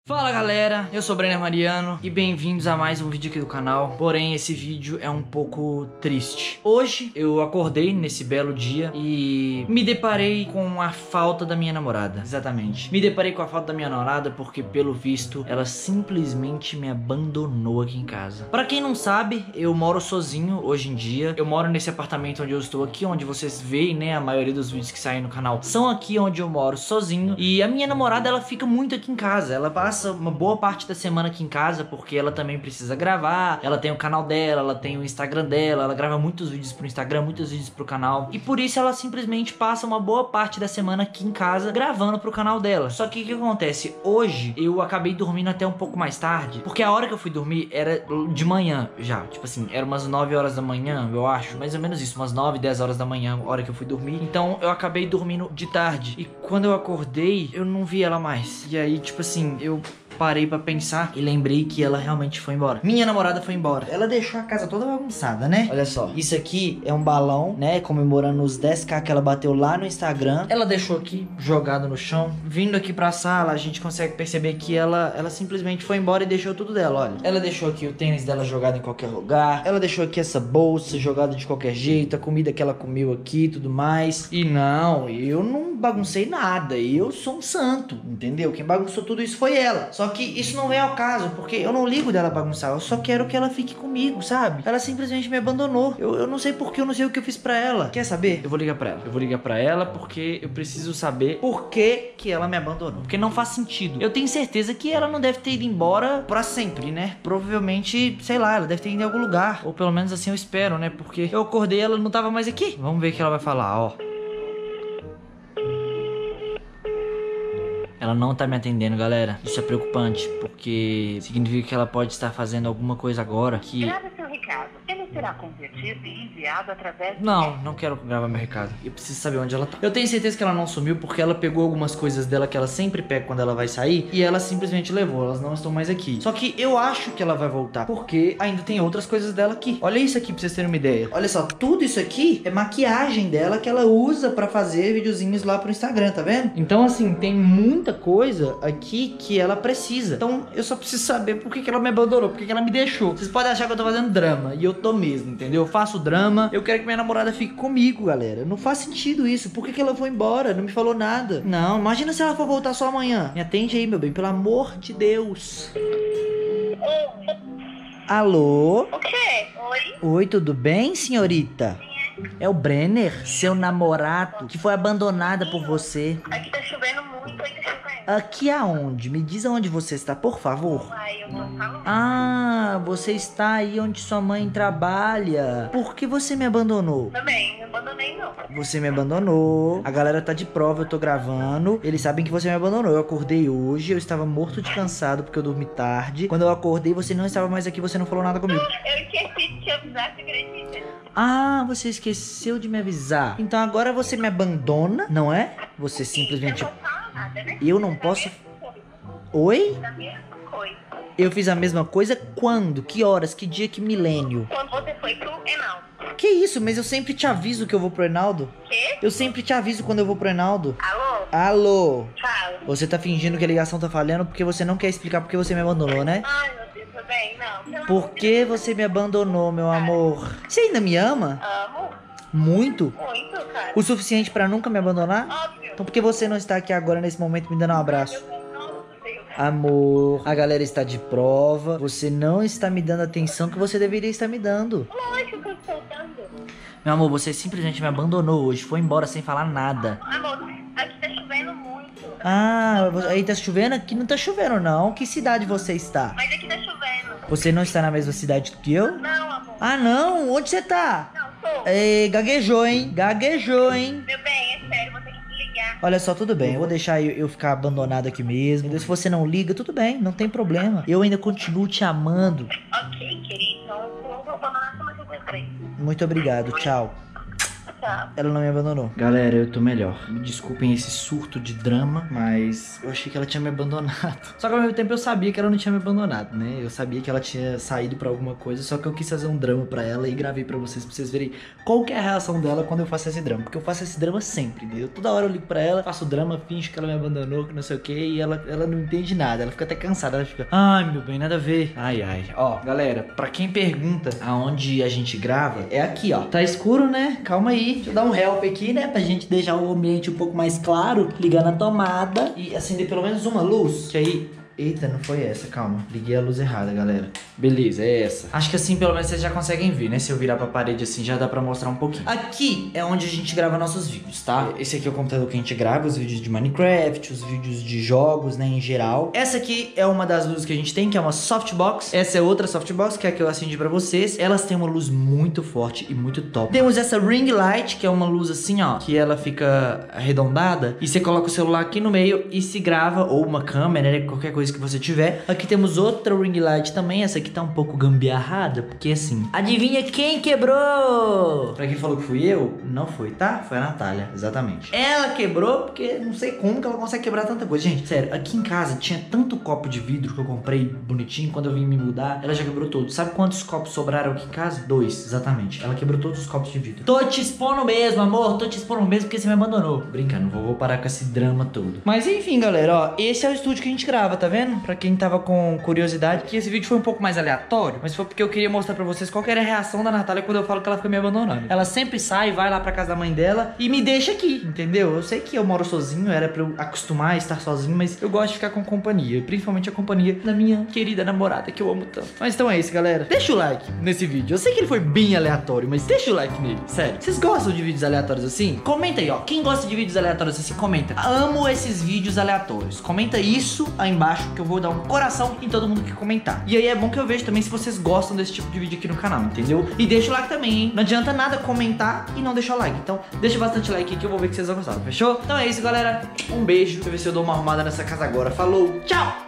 Fala galera, eu sou o Brenner Mariano e bem-vindos a mais um vídeo aqui do canal. Porém, esse vídeo é um pouco triste. Hoje eu acordei nesse belo dia e me deparei com a falta da minha namorada. Exatamente, me deparei com a falta da minha namorada porque, pelo visto, ela simplesmente me abandonou aqui em casa. Pra quem não sabe, eu moro sozinho hoje em dia. Eu moro nesse apartamento onde eu estou aqui, onde vocês veem, né, a maioria dos vídeos que saem no canal são aqui onde eu moro sozinho. E a minha namorada, ela fica muito aqui em casa. Ela passa uma boa parte da semana aqui em casa porque ela também precisa gravar. Ela tem o canal dela, ela tem o Instagram dela, ela grava muitos vídeos pro Instagram, muitos vídeos pro canal. E por isso ela simplesmente passa uma boa parte da semana aqui em casa gravando pro canal dela. Só que o que acontece? Hoje eu acabei dormindo até um pouco mais tarde, porque a hora que eu fui dormir era de manhã já. Tipo assim, era umas 9 horas da manhã, eu acho. Mais ou menos isso, umas 9, 10 horas da manhã, a hora que eu fui dormir. Então eu acabei dormindo de tarde. E quando eu acordei, eu não vi ela mais. E aí, tipo assim, eu parei pra pensar e lembrei que ela realmente foi embora. Minha namorada foi embora. Ela deixou a casa toda bagunçada, né? Olha só, isso aqui é um balão, né? Comemorando os 10k que ela bateu lá no Instagram. Ela deixou aqui, jogado no chão. Vindo aqui pra sala, a gente consegue perceber que ela simplesmente foi embora e deixou tudo dela, olha. Ela deixou aqui o tênis dela jogado em qualquer lugar. Ela deixou aqui essa bolsa jogada de qualquer jeito. A comida que ela comeu aqui e tudo mais. E não, eu não baguncei nada. Eu sou um santo, entendeu? Quem bagunçou tudo isso foi ela. Só que isso não vem ao caso, porque eu não ligo dela bagunçar, eu só quero que ela fique comigo, sabe? Ela simplesmente me abandonou. Eu não sei porquê, eu não sei o que eu fiz pra ela. Quer saber? Eu vou ligar pra ela. Eu vou ligar pra ela porque eu preciso saber por que ela me abandonou. Porque não faz sentido. Eu tenho certeza que ela não deve ter ido embora pra sempre, né? Provavelmente, sei lá, ela deve ter ido em algum lugar. Ou pelo menos assim eu espero, né? Porque eu acordei e ela não tava mais aqui. Vamos ver o que ela vai falar, ó. Ela não tá me atendendo, galera. Isso é preocupante, porque significa que ela pode estar fazendo alguma coisa agora que... Grave seu recado. Ele será convertido e enviado através... Não quero gravar meu recado. Eu preciso saber onde ela tá. Eu tenho certeza que ela não sumiu, porque ela pegou algumas coisas dela que ela sempre pega quando ela vai sair, e ela simplesmente levou. Elas não estão mais aqui. Só que eu acho que ela vai voltar, porque ainda tem outras coisas dela aqui. Olha isso aqui pra vocês terem uma ideia. Olha só, tudo isso aqui é maquiagem dela que ela usa pra fazer videozinhos lá pro Instagram, tá vendo? Então assim, tem muita coisa aqui que ela precisa. Então eu só preciso saber por que ela me abandonou, por que ela me deixou. Vocês podem achar que eu tô fazendo drama, e eu tô mesmo, entendeu? Eu faço drama, eu quero que minha namorada fique comigo, galera. Não faz sentido isso. Por que ela foi embora? Não me falou nada. Não, imagina se ela for voltar só amanhã. Me atende aí, meu bem, pelo amor de Deus. Alô? O quê? Oi? Oi, tudo bem, senhorita? É o Brenner, seu namorado, que foi abandonada por você. Aqui tá chovendo muito, aí tá chovendo. Aqui aonde? Me diz aonde você está, por favor. Ai, eu tô falando. Ah, você está aí onde sua mãe trabalha. Por que você me abandonou? Também, não abandonei não. Você me abandonou. A galera tá de prova, eu tô gravando. Eles sabem que você me abandonou. Eu acordei hoje, eu estava morto de cansado porque eu dormi tarde. Quando eu acordei, você não estava mais aqui, você não falou nada comigo. Eu esqueci de te avisar, você acredita? Ah, você esqueceu de me avisar. Então agora você me abandona, não é? Você simplesmente... Eu não falo nada, né? Eu não posso... Oi? Da mesma coisa. Eu fiz a mesma coisa quando? Que horas? Que dia? Que milênio? Quando você foi pro Enaldo. Que isso? Mas eu sempre te aviso que eu vou pro Enaldo. Quê? Eu sempre te aviso quando eu vou pro Enaldo. Alô? Alô? Fala. Você tá fingindo que a ligação tá falhando porque você não quer explicar porque você me abandonou, né? Ai, meu Deus, tudo bem? Não. Pelo Por amor de que você me abandonou, meu amor? Você ainda me ama? Deus. Amo Muito? muito, cara. O suficiente pra nunca me abandonar? Óbvio. Então por que você não está aqui agora nesse momento me dando um abraço? Nossa, Deus. Amor, a galera está de prova. Você não está me dando a atenção que você deveria estar me dando. Lógico que eu estou dando. Meu amor, você simplesmente me abandonou hoje. Foi embora sem falar nada. Amor, aqui tá chovendo muito. Ah, aí tá chovendo? Aqui não tá chovendo não. Que cidade você está? Mas aqui tá chovendo. Você não está na mesma cidade que eu? Não, amor. Ah não, onde você tá? Não, tô. Gaguejou, hein? Gaguejou, hein? Meu bem, é sério, vou ter que ligar. Olha só, tudo bem, eu vou deixar eu ficar abandonado aqui mesmo. Entendeu? Se você não liga, tudo bem, não tem problema. Eu ainda continuo te amando. Ok, querido. Então, eu vou abandonar como eu falei. Muito obrigado, tchau. está? Ela não me abandonou. Galera, eu tô melhor. Me desculpem esse surto de drama, mas eu achei que ela tinha me abandonado. Só que ao mesmo tempo eu sabia que ela não tinha me abandonado, né? Eu sabia que ela tinha saído pra alguma coisa, só que eu quis fazer um drama pra ela e gravei pra vocês verem qual que é a reação dela quando eu faço esse drama. Porque eu faço esse drama sempre, entendeu? Toda hora eu ligo pra ela, faço drama, finge que ela me abandonou, que não sei o que, e ela não entende nada. Ela fica até cansada, ela fica, ai meu bem, nada a ver. Ai, ai. Ó, galera, pra quem pergunta aonde a gente grava, é aqui, ó. Tá escuro, né? Calma aí. Deixa eu dar um help aqui, né? Pra gente deixar o ambiente um pouco mais claro. Ligar na tomada e acender pelo menos uma luz. Que aí... Eita, não foi essa, calma. Liguei a luz errada, galera. Beleza, é essa. Acho que assim, pelo menos vocês já conseguem ver, né? Se eu virar pra parede assim, já dá pra mostrar um pouquinho. Aqui é onde a gente grava nossos vídeos, tá? Esse aqui é o computador que a gente grava, os vídeos de Minecraft, os vídeos de jogos, né, em geral. Essa aqui é uma das luzes que a gente tem, que é uma softbox. Essa é outra softbox, que é a que eu acendi pra vocês. Elas têm uma luz muito forte e muito top. Temos essa ring light, que é uma luz assim, ó, que ela fica arredondada. E você coloca o celular aqui no meio e se grava, ou uma câmera, né, qualquer coisa que você tiver. Aqui temos outra ring light também. Essa aqui tá um pouco gambiarrada, porque assim, adivinha quem quebrou? Pra quem falou que fui eu, não foi, tá? Foi a Natália, exatamente. Ela quebrou porque não sei como que ela consegue quebrar tanta coisa. Gente, sério, aqui em casa tinha tanto copo de vidro que eu comprei bonitinho. Quando eu vim me mudar, ela já quebrou todos. Sabe quantos copos sobraram aqui em casa? 2, exatamente. Ela quebrou todos os copos de vidro. Tô te expondo mesmo, amor. Tô te expondo mesmo porque você me abandonou. Brincando, vou parar com esse drama todo. Mas enfim, galera, ó, esse é o estúdio que a gente grava, tá vendo? Pra quem tava com curiosidade, que esse vídeo foi um pouco mais aleatório, mas foi porque eu queria mostrar pra vocês qual que era a reação da Natália quando eu falo que ela fica me abandonando. Ela sempre sai, vai lá pra casa da mãe dela e me deixa aqui, entendeu? Eu sei que eu moro sozinho, era pra eu acostumar a estar sozinho, mas eu gosto de ficar com companhia, principalmente a companhia da minha querida namorada, que eu amo tanto. Mas então é isso, galera. Deixa o like nesse vídeo. Eu sei que ele foi bem aleatório, mas deixa o like nele, sério. Vocês gostam de vídeos aleatórios assim? Comenta aí, ó. Quem gosta de vídeos aleatórios assim, comenta. Amo esses vídeos aleatórios. Comenta isso aí embaixo que eu vou dar um coração em todo mundo que comentar. E aí é bom que eu vejo também se vocês gostam desse tipo de vídeo aqui no canal, entendeu? E deixa o like também, hein? Não adianta nada comentar e não deixar o like. Então deixa bastante like aqui que eu vou ver que vocês vão gostar, fechou? Então é isso, galera. Um beijo. Deixa eu ver se eu dou uma arrumada nessa casa agora. Falou, tchau!